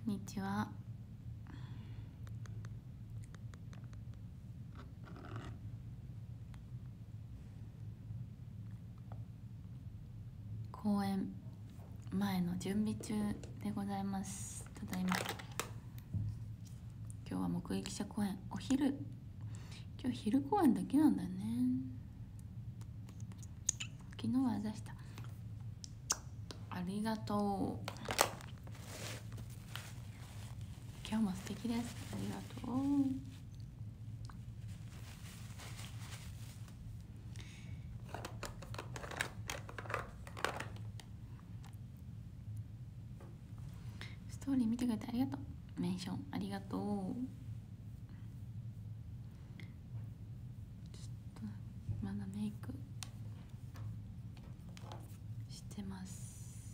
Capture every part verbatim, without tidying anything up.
んにちは。公演前の準備中でございます。ただいま今日は目撃者公演、お昼、今日昼公演だけなんだよね。昨日は出した。ありがとう。今日も素敵です。ありがとう。ストーリー見てくれてありがとう。メンションありがとう。ちょっとまだメイクしてます。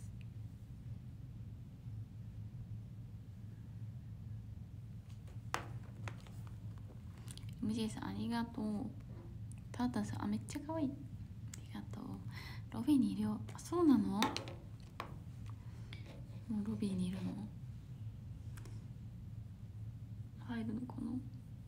エムジェー さんありがとう。タータンさん、あ、めっちゃ可愛い。ありがとう。ロビーにいるよ。あ、そうなの？もうロビーにいるの？入るのかな？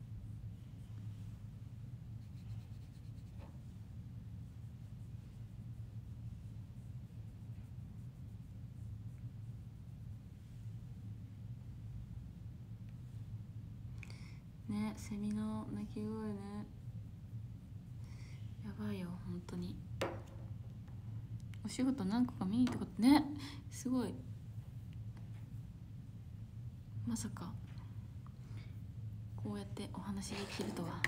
ね、セミの鳴き声ね。やばいよ、本当に。お仕事何個か見に行ったことね。すごい。まさかこうやってお話できるとは。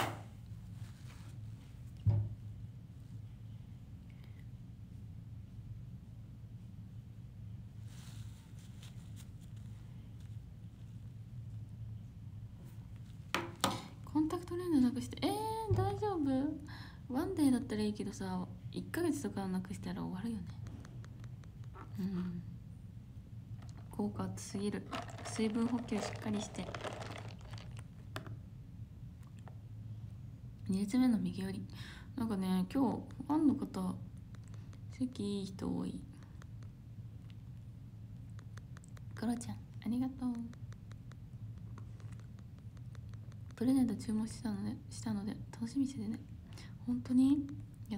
コンタクトレンズなくして、えー、大丈夫？ワンデーだったらいいけどさ、いっかげつとかなくしたら終わるよね。うん、効果厚すぎる。水分補給しっかりして。に列目の右寄り。なんかね、今日ファンの方席いい人多い。クロちゃんありがとう。プレゼント注文したのでしたので楽しみにしててね。本当にやった。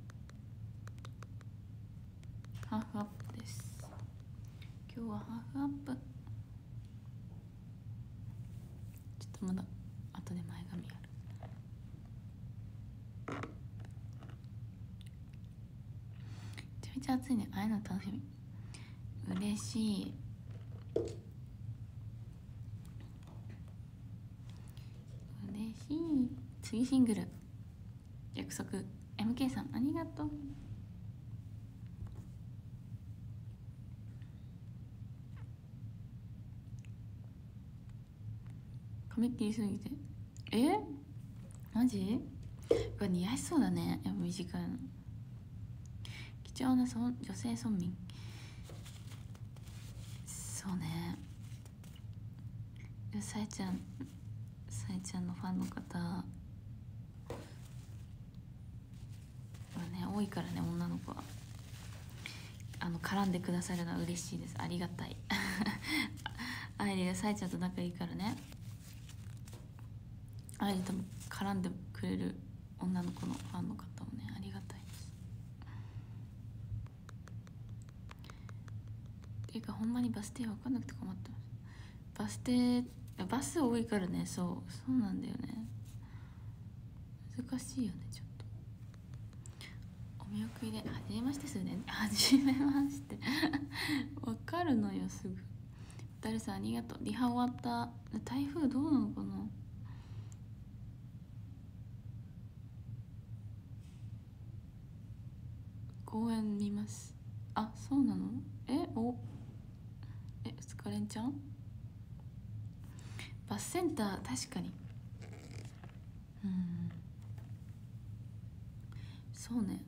ハーフアップです。今日はハーフアップ。ちょっとまだ後で前髪ある。めちゃめちゃ暑いね。ああいうの楽しみ。嬉しい。嬉しい。次シングル約束。 エムケー さんありがとう。髪切りすぎて、えマジ？うわ、似合いそうだね。やっぱ短いの。貴重なそ女性村民。そうね。さえちゃんさえちゃんのファンの方はね多いからね。女の子はあの絡んでくださるのは嬉しいです。ありがたい。アイリがさえちゃんと仲いいからね。アイリとも絡んでくれる女の子のファンの方もねありがたいです。っていうかほんまにバス停分かんなくて困ってます。バス停バス多いからね。そうそうなんだよね。難しいよね。ちょっとお見送りで「はじめましてするね」はじめましてわかるのよすぐ。誰さんありがとう。リハ終わった。台風どうなのかな。公園見ます。あ、そうなの。えおえふつか連チャン。バスセンター確かに。うん、そうね。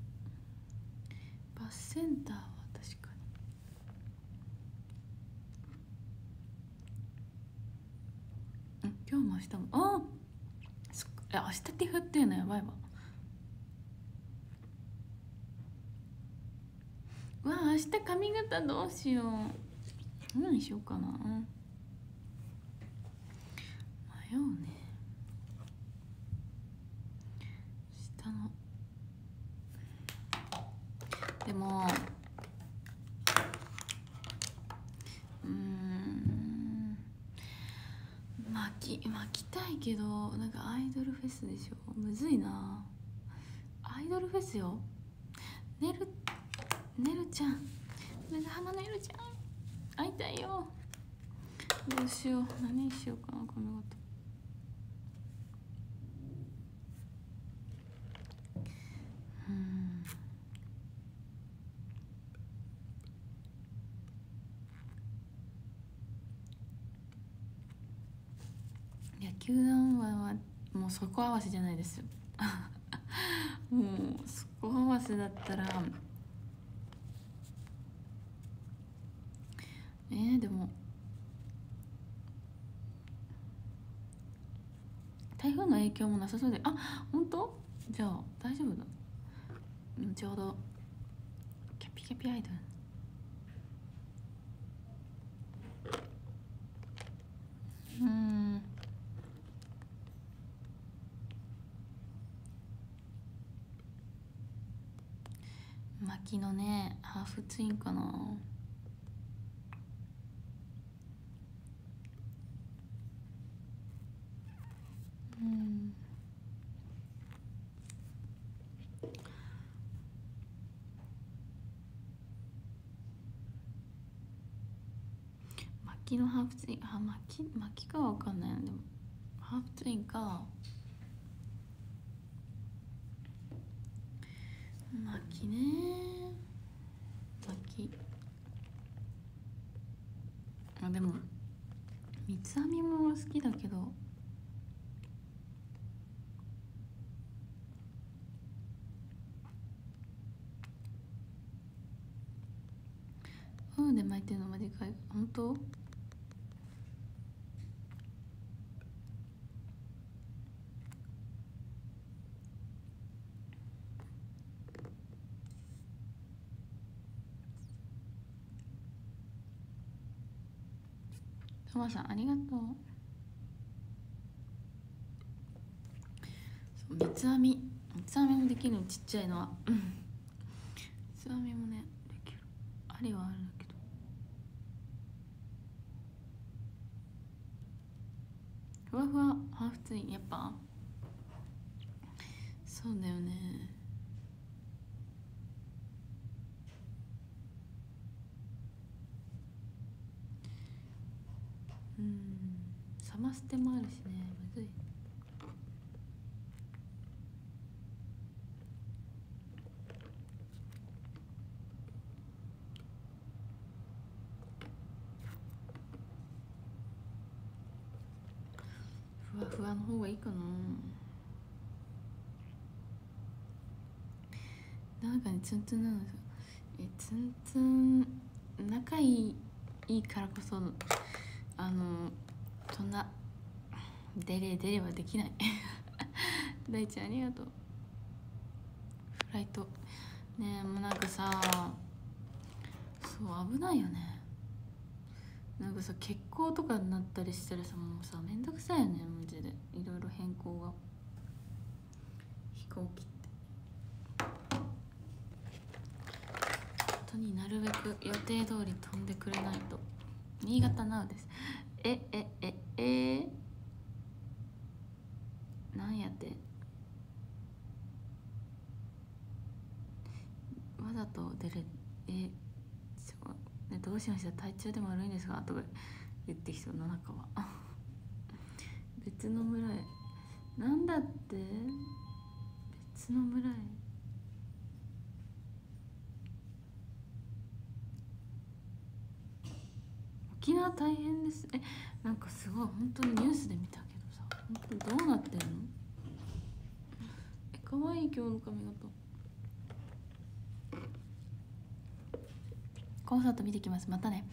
バスセンターは確かに。ん今日も明日も。あそっか。え明日って降ってんのやばいわ。うわ明日髪型どうしよう。 何にしようかな。迷うね。下のでもうーん巻き巻きたいけど、なんかアイドルフェスでしょ、むずいな。アイドルフェスよ。ねるねるちゃん、長浜ねるちゃん会いたいよ。どうしよう、何にしようかな髪型。うん、野球団はもうそこ合わせじゃないですよもうそこ合わせだったらえー、でも台風の影響もなさそうで、あ、本当？じゃあ大丈夫だ。後ほどキャピキャピアイドル。うーん、牧のね、ハーフツインかな。うん、牧のハーフツイン、あ、牧牧かは分かんないの。でもハーフツインか牧ね。牧、あ、でも三つ編みも好きだけど、フーで巻いてるのまでかい。本当？トマさんありがとう。そう三つ編み、三つ編みもできるの、ちっちゃいのは三つ編みもねできる。ありはあるんだけど、ふわふわハーフツインやっぱそうだよね。うん、サマステもあるしね、むずい。ふわふわの方がいいかな。なんかね、ツンツンなんですよ。えツンツン仲いいいいからこそ、あのそんなデレデレはできない大ちゃんありがとう。フライトねえ、もうなんかさ、そう危ないよね。なんかさ、欠航とかになったりしたらさ、もうさめんどくさいよね、マジで。いろいろ変更が、飛行機って本当になるべく予定通り飛んでくれないと。新潟ナウです。ええええー、なんやってわざと出る。えそうね、どうしました、体調でも悪いんですかとか言ってきそうな中は別の村へ。なんだって、別の村へ。沖縄大変です。え、なんかすごい本当にニュースで見たけどさ、本当にどうなってんの。え、可愛い今日の髪型。コンサート見てきます、またね。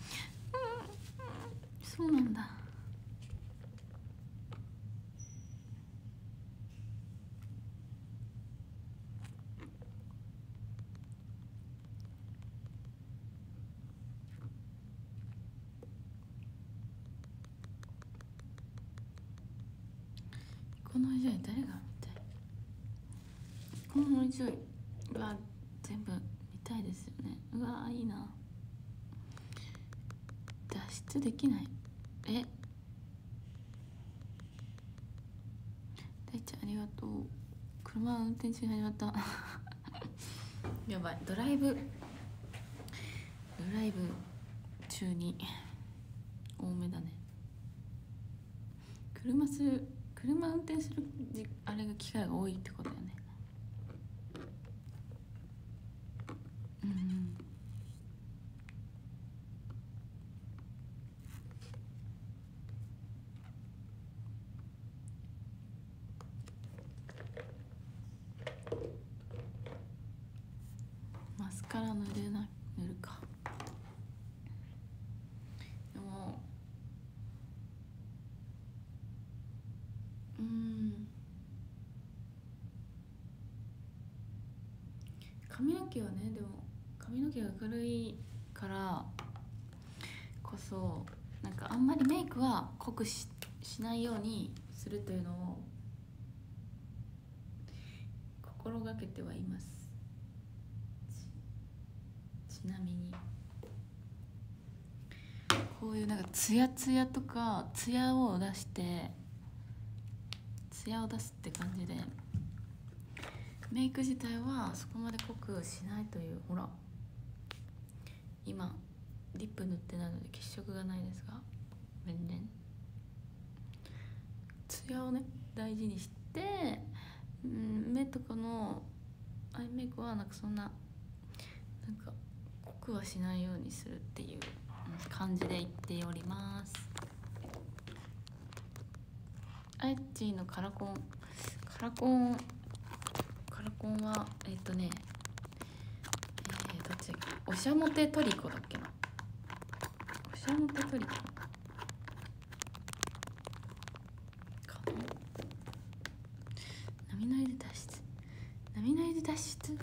そうなんだ。 この以上に誰が見たい？この以上は全部見たいですよね。うわーいいな。脱出できない。え、大ちゃんありがとう。車運転中に始まったやばい。ドライブドライブ中に多めだね。車する車運転するあれが機会が多いってことだよね。うん、マスカラ塗れな塗るか。でもうん髪の毛はね、でも髪の毛が軽いからこそなんかあんまりメイクは濃く し, しないようにするというのを心がけてはいます。 ち, ちなみにこういうなんかツヤツヤとかツヤを出してツヤを出すって感じでメイク自体はそこまで濃くしないという。ほら今リップ塗ってないので血色がないですが、全然ツヤをね大事にして、うん、目とかのアイメイクはなんかそんななんか濃くはしないようにするっていう感じで言っております。アイチーのカラコンカラコンカラコンはえっとねえー、どっちだっけ、おしゃもてトリコだっけな。おしゃもてトリコかな。波の湯で脱出波の湯で脱出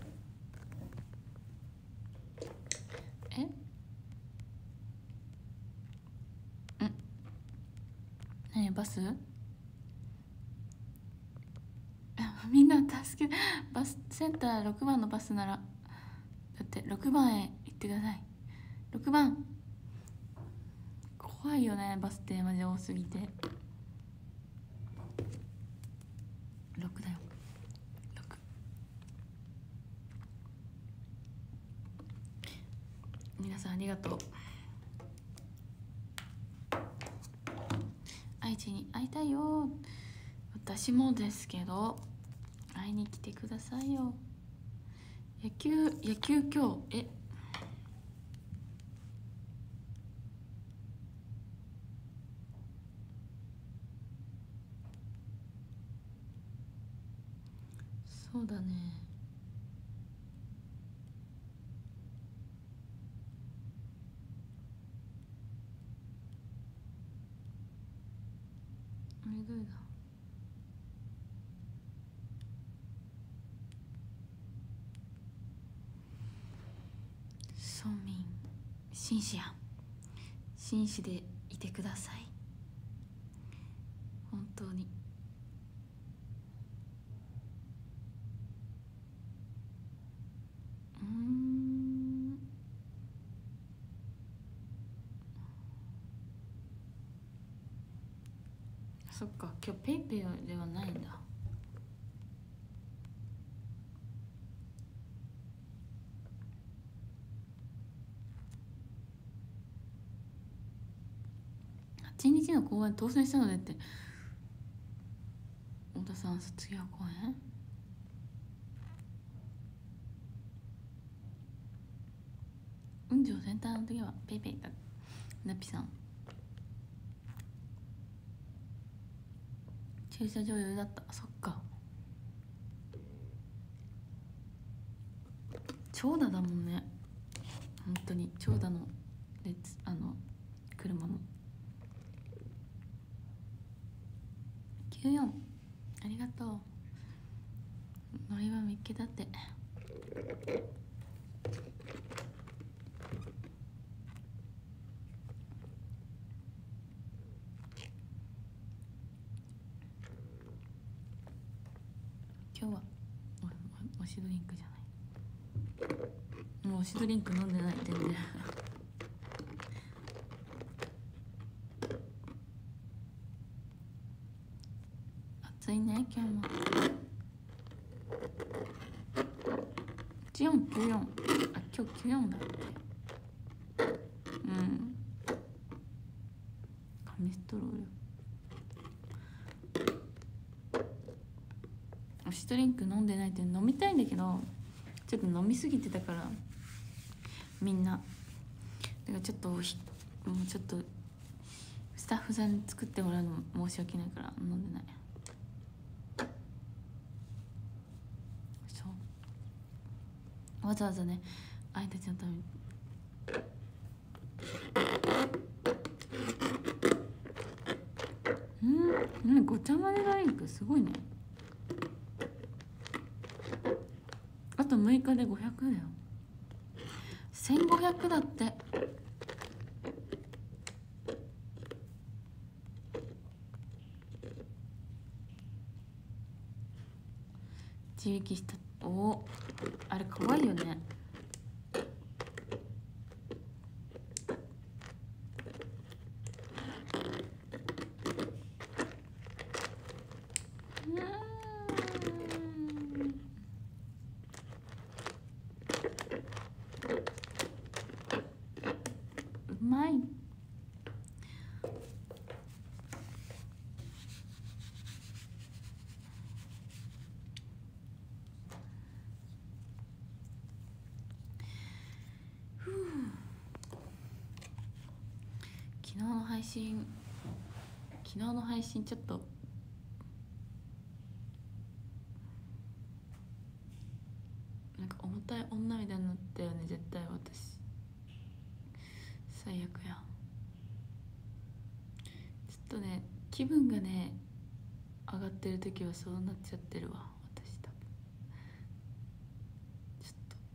えん何バスみんな助けバスセンターろくばんのバスならだってろくばんへ行ってください。ろくばん怖いよね、バス停マジ多すぎて。ろくだよろく。皆さんありがとう。愛知に会いたいよ。私もですけど会いに来てくださいよ。野球野球今日えそうだね。あれどれだ。ソンミン紳士や紳士でいてください。本当にうーんそっか、今日ペイペイではないんだ。はちにちの公演当選したのでって太田さん卒業公演雲上センターの時はペイペイだ。ナピさん駐車場余裕だった。そっか長蛇だもんね。本当に長蛇の列、あの車のきゅうじゅうよんありがとう。乗り場見っけたって。 推しドリンクじゃない、もう推しドリンク飲んでない全然暑いね今日も。じゅうよん、きゅうじゅうよん、あ、今日きゅうじゅうよんだって。うん紙ストロール推しドリンク飲んでないって飲みたいんだけど、ちょっと飲みすぎてたからみんなだからちょっとひもうちょっとスタッフさんに作ってもらうの申し訳ないから飲んでない。そうわざわざねあいたちのためにうん、うん、ごちゃ混ぜドリンクすごいね。あとむいかでごひゃくだよ。せんごひゃくだって。地引きした。おお、あれかわいいよね。うまい。昨日の配信昨日の配信ちょっとなんか重たい女みたいになったよね絶対私。最悪や。ちょっとね気分がね上がってる時はそうなっちゃってるわ私多分。ちょっと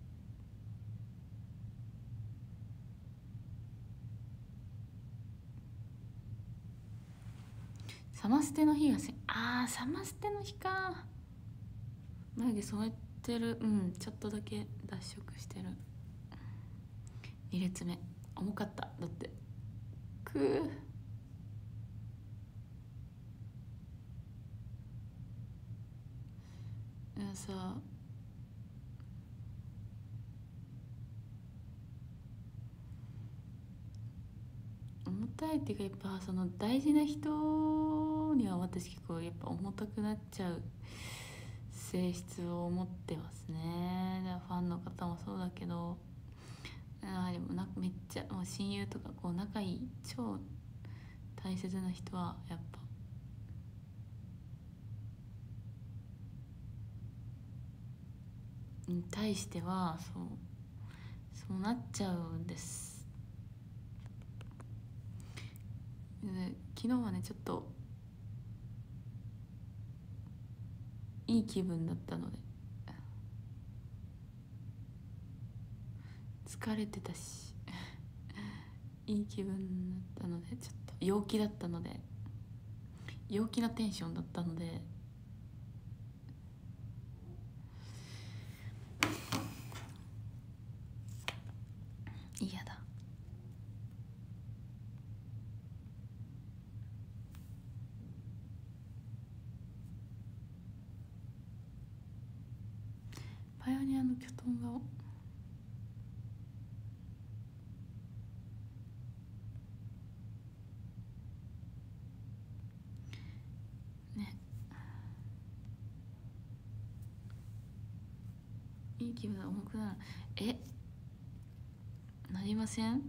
サマステの日がせあーサマステの日か。眉毛染めてる。うんちょっとだけ脱色してる。に列目重かっただってくー。いやさ重たいっていうかやっぱその大事な人には私結構やっぱ重たくなっちゃう性質を持ってますね。だからファンの方もそうだけどあでもなめっちゃもう親友とかこう仲いい超大切な人はやっぱに対してはそうそうなっちゃうんです。で昨日はねちょっといい気分だったので疲れてたしいい気分だったのでちょっと陽気だったので陽気なテンションだったので嫌だ。パイオニアの巨トン顔ねいい気分だ重くなるえなりません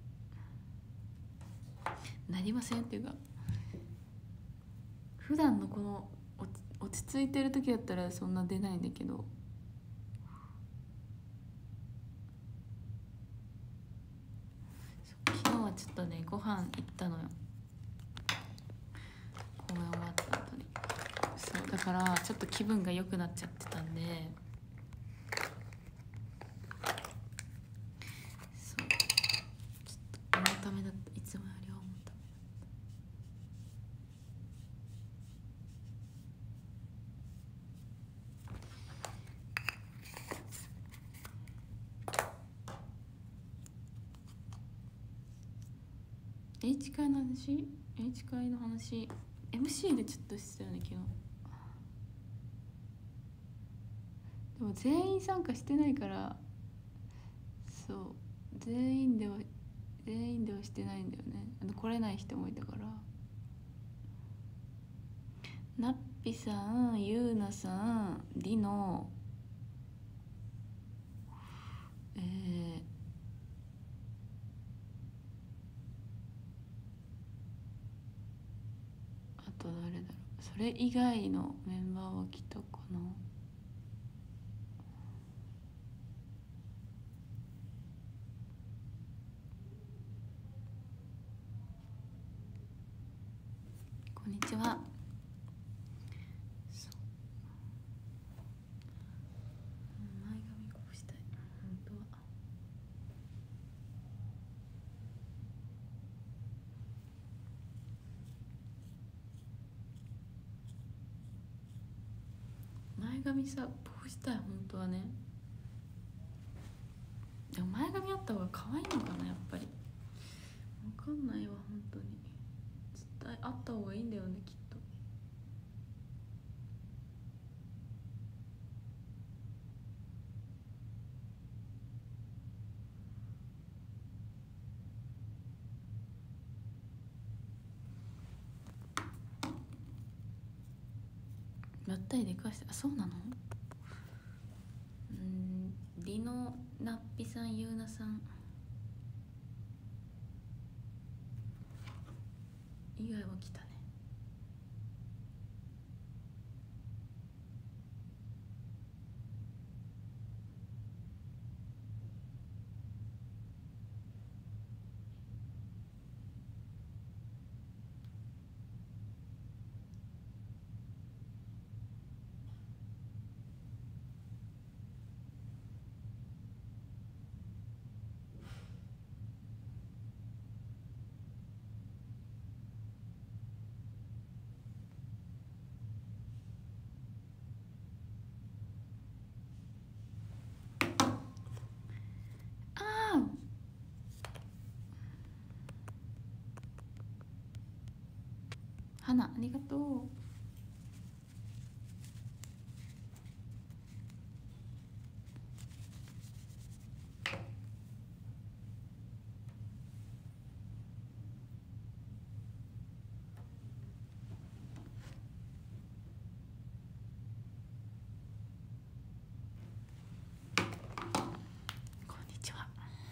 なりませんっていうか普段のこの落ち着いてる時だったらそんな出ないんだけど昨日はちょっとねご飯行ったのよ公演終わった後に。そうだからちょっと気分が良くなっちゃってたんでそうちょっと重ためだった。いつもより重ためだった。 H 会の話 H 会の話 エムシー でちょっとしてたよね昨日。でも全員参加してないから、そう全員では全員ではしてないんだよね。あの来れない人もいたから。なっぴさん、ゆうなさん、りの、えー、あと誰だろう。それ以外のメンバーは来たかな。こんにちは。前髪こうしたい本当は。前髪さこうしたい本当はね。でも前髪あった方が可愛いのかなやっぱり。わかんないわ本当に。絶対あった方がいいんだよねきっと。まったりでかして、あそうなの。うん、りのなっぴさん、ゆうなさん以外は来たね。ああ花ありがとう。こんにちは。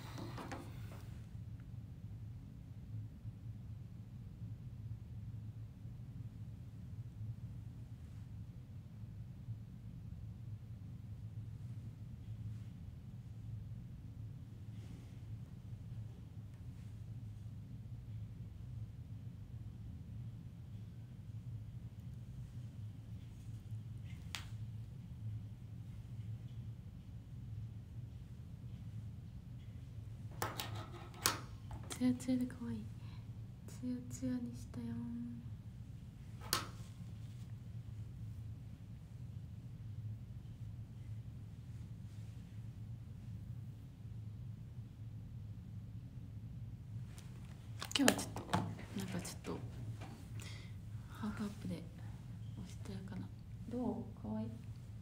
ツヤツヤで可愛い。ツヤツヤにしたよ。今日はちょっとなんかちょっとハーフアップでおしとやかな。どう可愛い。ちょ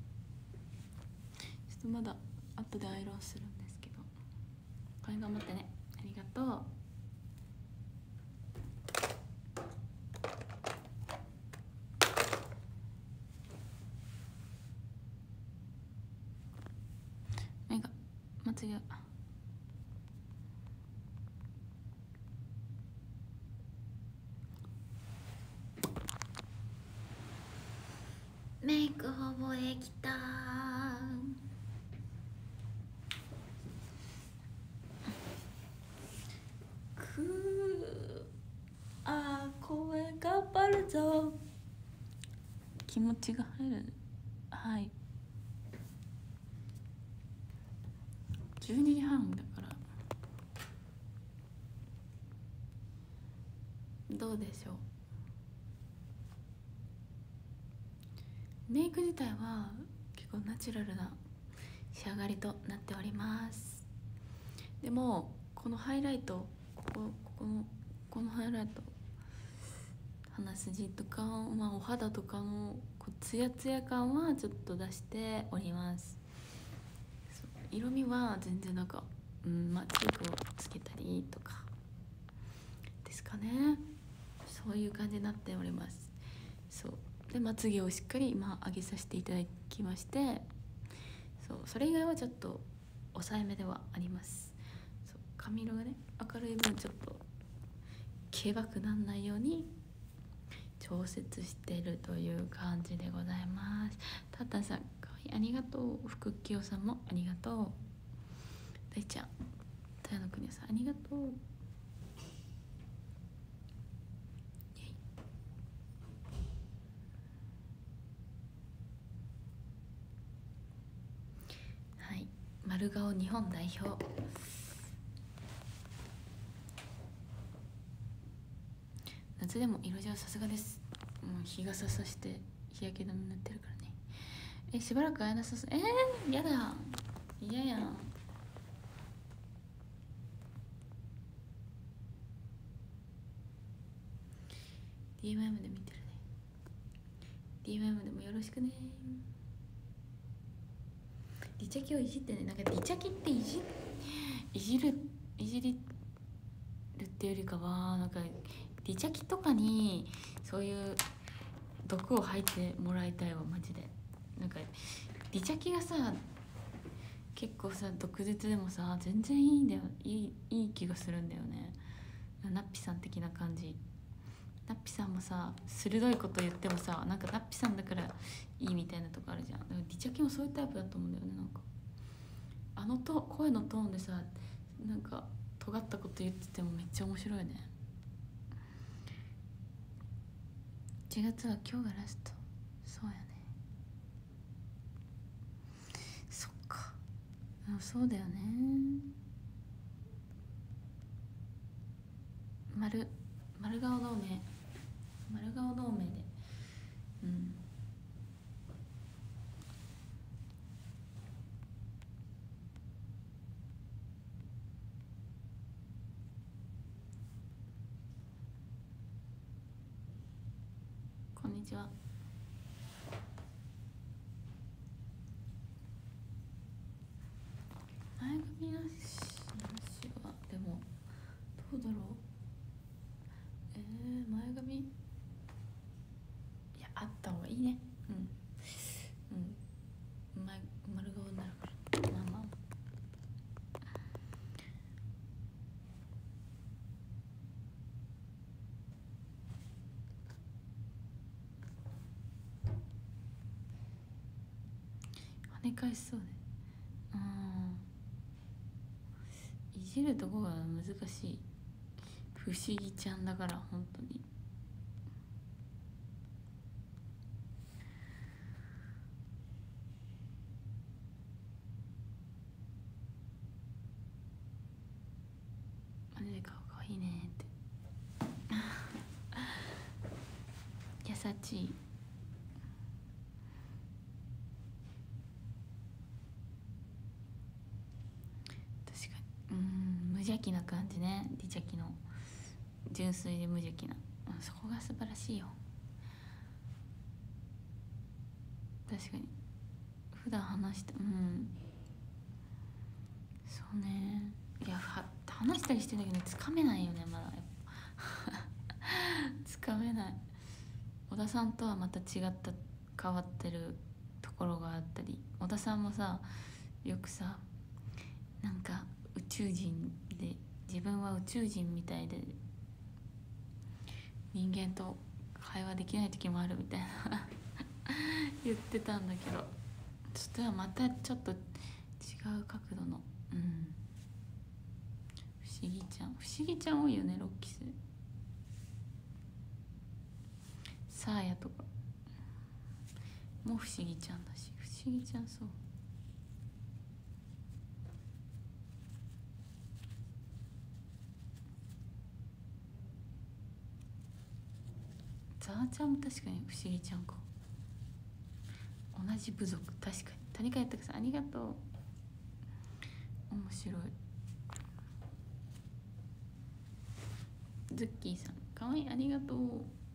っとまだ後でアイロンするんですけど、これ頑張ってね。ありがとう。目がまつげがメイクほぼできた。くーあー声頑張るぞ。気持ちが入る。はいじゅうにじはんだからどうでしょう。メイク自体は結構ナチュラルな仕上がりとなっております。でもこのハイライト、ここここのこのハイライト鼻筋とか、まあ、お肌とかのこうツヤツヤ感はちょっと出しております。色味は全然なんか、うん、まあチークをつけたりとかですかね。そういう感じになっております。そうで、まつげをしっかり、まあ、上げさせていただきまして、そうそれ以外はちょっと抑えめではあります。そう髪色がね明るい分ちょっとけばくなんないように調節しているという感じでございます。たったさんかわいい、ありがとう。福清さんもありがとう。大ちゃん、豊野国さんありがとう。はい、丸顔日本代表。夏でも色白さすがです。もう日傘さして日焼け止め塗ってるからね。え、しばらく会えなさそう。えー、やだ、嫌やん。 ディーエムエム で見てるね。 ディーエムエム でもよろしくね。リチャキをいじってね。なんかリチャキっていじいじるいじりるっていうよりかは、なんかリチャキとかにそういう毒を吐いてもらいたいわマジで。なんかリチャキがさ結構さ毒舌でもさ全然いいんだよ。いいいい気がするんだよね。ナッピさん的な感じ。ナッピさんもさ鋭いこと言ってもさ、なんかナッピさんだからいいみたいなとこあるじゃん。だからリチャキもそういうタイプだと思うんだよね。なんかあのと声のトーンでさなんか尖ったこと言っててもめっちゃ面白いね。いちがつは今日がラスト。そうやね。そっか、そうだよね。丸丸顔同盟、丸顔同盟で、うん。こんにちは。前髪なしなしはでもどうだろう。えー、前髪いやあった方がいいね。うんうん、前丸顔になるから。まあまあ跳ね返しそうね。うん、いじるとこが難しい。不思議ちゃんだから本当に。マジで顔かわいいねって優しい。確かに、うん、無邪気な感じね。リチャキの純粋で無邪気な、そこが素晴らしいよ。確かに普段話して、うん、そうね。いやは話したりしてんだけどつかめないよねまだつかめない。小田さんとはまた違った変わってるところがあったり、小田さんもさよくさなんか宇宙人で自分は宇宙人みたいで人間と会話できない時もあるみたいな言ってたんだけど、それはまたちょっと違う角度の、うん、不思議ちゃん不思議ちゃん多いよね。ロッキスサーヤとかもう不思議ちゃんだし、不思議ちゃんそう。ザーちゃんも確かに不思議ちゃんか。同じ部族、確かに。谷川豊さんありがとう。面白い。 ズッキーさんかわいい、ありがとう。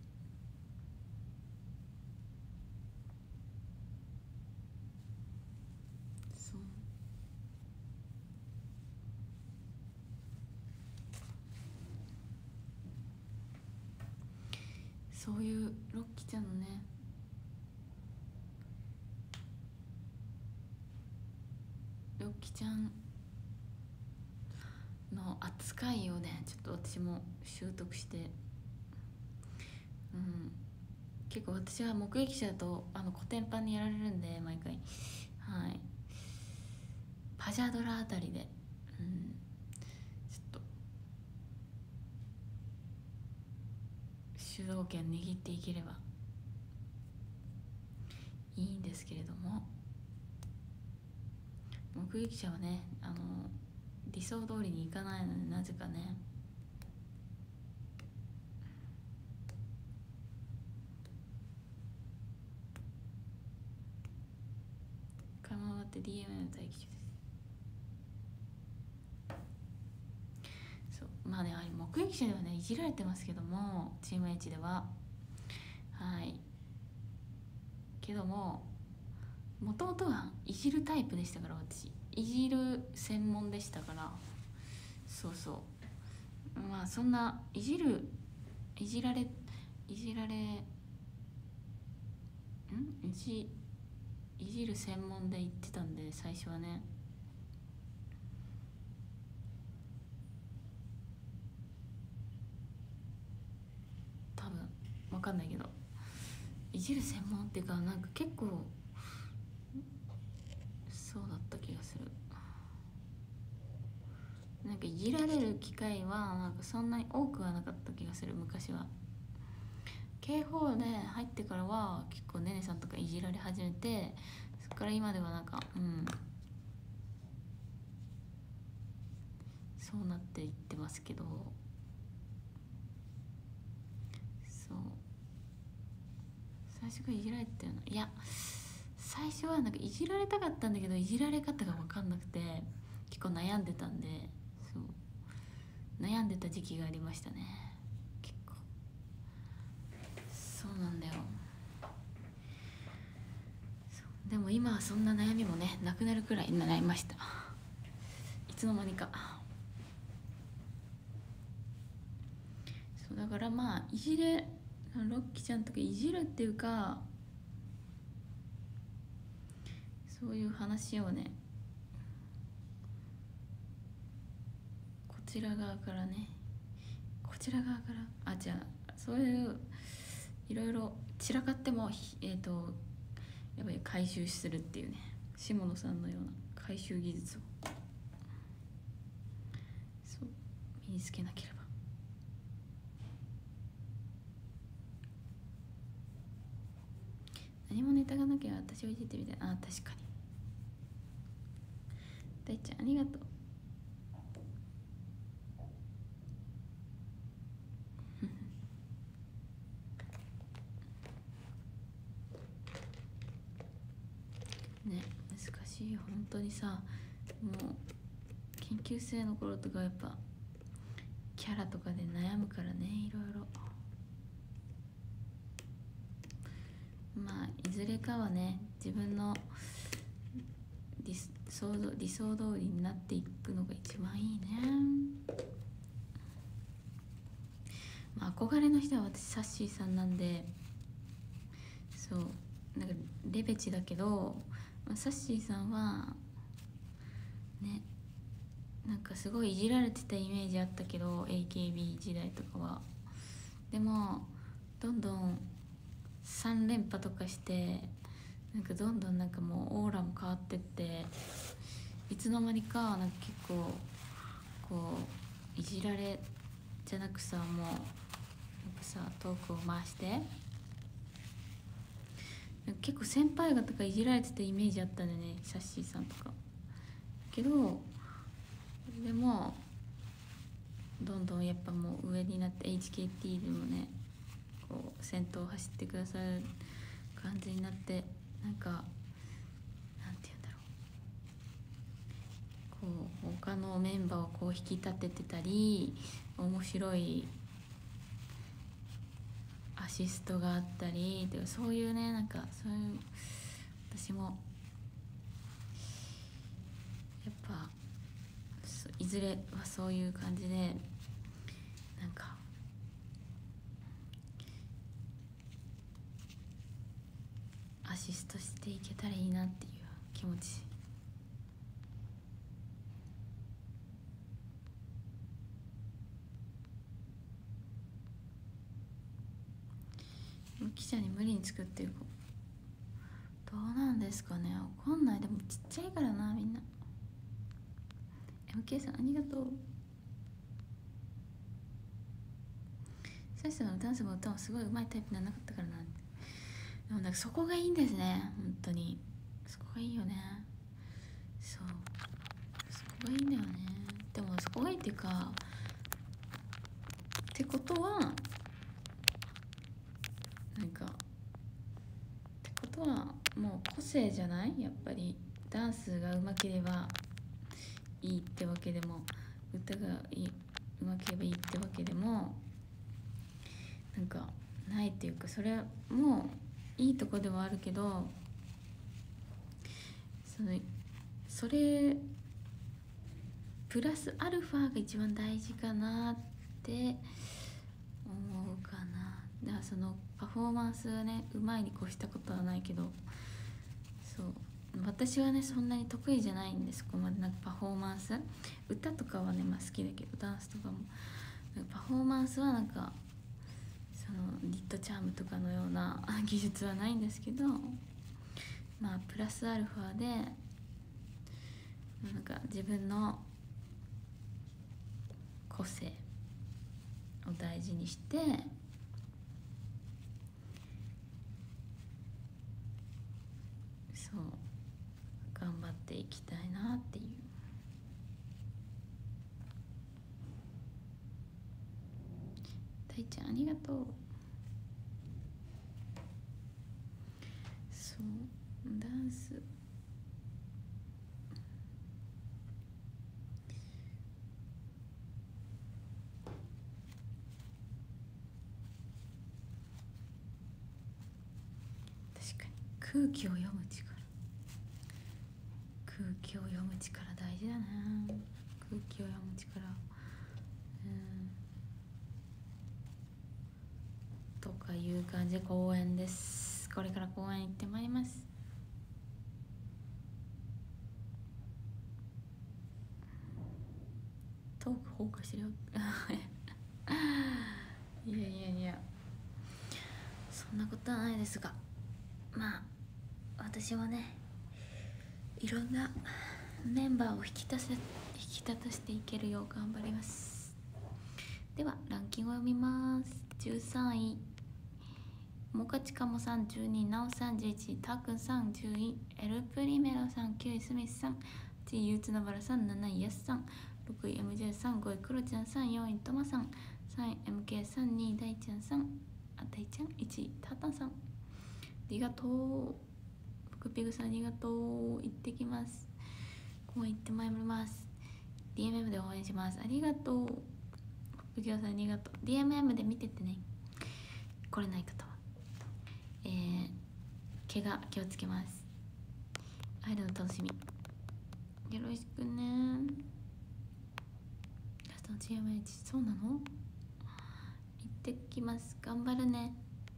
そうそういうロッキーちゃんのね、ロッキーちゃんの扱いをね、ちょっと私も習得して、うん、結構私は目撃者だとあのコテンパンにやられるんで毎回、はい、パジャドラあたりで、うん、ちょっと主導権握っていければいいんですけれども、目撃者はね、あの理想通りにいかないので、なぜかね。かまわって ディーエム の待機中です。そう、まあね、あれ目撃者ではねいじられてますけども、チーム H では、はいけども、もともとはいじるタイプでしたから、私いじる専門でしたから。そうそう、まあそんないじるいじられいじられんいじいじる専門で言ってたんで、最初はね。多分わかんないけど、いじる専門っていうか、なんか結構そうだった気がする。なんかいじられる機会はなんかそんなに多くはなかった気がする、昔は。警報で入ってからは結構ねねさんとかいじられ始めて、そっから今ではなんか、うんそうなっていってますけど、そう最初からいじられてるの、いや最初はなんかいじられたかったんだけど、いじられ方が分かんなくて結構悩んでたんで、そう悩んでた時期がありましたね、結構。そうなんだよ。でも今はそんな悩みもねなくなるくらいになりました、いつの間にか。そうだからまあいじれロッキーちゃんとかいじるっていうか、そういう話をねこちら側からねこちら側からあじゃあそういういろいろ散らかってもえっ、ー、とやっぱり回収するっていうね、下野さんのような回収技術をそう身につけなければ。何もネタがなきゃ私をいじってみたいな。あ確かに。大ちゃんありがとう。ね難しいよ本当にさ。もう研究生の頃とかやっぱキャラとかで悩むからね、いろいろ。まあいずれかはね自分の理想理想通りになっていくのが一番いいね。まあ憧れの人は私サッシーさんなんで、そうなんかレベチだけど、まあ、サッシーさんはねなんかすごいいじられてたイメージあったけど エーケービー 時代とかは。でもどんどんさん連覇とかしてなんかどんどんなんかもうオーラも変わってって、いつの間にかなんか結構こういじられじゃなくさ、もうなんかさトークを回して結構先輩方がいじられてたイメージあったんだよね、サッシーさんとか。けどでもどんどんやっぱもう上になって エイチケーティー でもねこう先頭を走ってくださる感じになって、なんかなんて言うんだろう、こう他のメンバーをこう引き立ててたり面白いアシストがあったりで、そういうね、なんかそういう私もやっぱいずれはそういう感じでなんかアシストしていけたらいいなっていう気持ち。記者に無理に作っていこう。どうなんですかね、わかんない。でもちっちゃいからな、みんな。 エムケー さんありがとう。最初のダンスも歌もすごい上手いタイプじゃなかったからな。でもなんかそこがいいんですね、本当に。そこがいいよね。そう、そこがいいんだよね。でもそこがいいっていうか、ってことはなんかってことはもう個性じゃない？やっぱりダンスが上手ければいいってわけでも、歌がいい上手ければいいってわけでもなんかないっていうか、それもいいとこではあるけど、そのそれプラスアルファが一番大事かなって思うかな。だからそのパフォーマンスがねうまいに越したことはないけど、そう私はねそんなに得意じゃないんです。そこまでなんかパフォーマンス、歌とかはねまあ好きだけど、ダンスとかもパフォーマンスはなんかそのリットチャームとかのような技術はないんですけど、まあプラスアルファでなんか自分の個性を大事にしてそう頑張っていきたいなっていう。大ちゃんありがとう。そうダンス確かに空気を読む力、空気を読む力大事だな。空気を読む力、うんとかいう感じで公園です。これから公園行ってまいります。トーク崩壊してるよいやいやいや、そんなことはないですが、まあ私はねいろんなメンバーを引き立て引き立たせていけるよう頑張ります。ではランキングを読みます。じゅうさんいモカチカモさん、じゅうにいナオさん、じゅういちいタクンさん、じゅういエルプリメロさん、きゅういスミスさん、はちいユーツナバラさん、なないヤスさん、ろくい エムジェー さん、ごいクロちゃんさん、よんいトマさん、さんい エムケー さん、にい大ちゃんさん、あ大ちゃん、いちいタタンさん。ありがとう。福ピグさんありがとう。行ってきます。公園行ってまいります。 ディーエムエム で応援します。ありがとう。福ピグさんありがとう。 ディーエムエム で見てってね、来れない方は。えー、怪我気をつけます。会えるの楽しみ、よろしくね。ラストの ジーエムエイチ そうなの？行ってきます。頑張るね。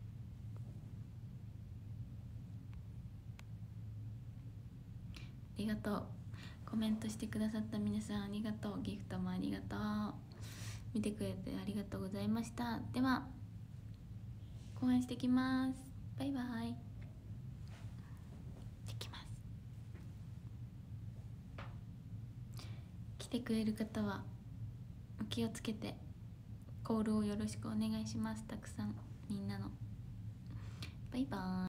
ありがとう。コメントしてくださった皆さんありがとう。ギフトもありがとう。見てくれてありがとうございました。では公演してきます。バイバイ。行ってきます。来てくれる方はお気をつけてコールをよろしくお願いします。たくさんみんなの。バイバイ。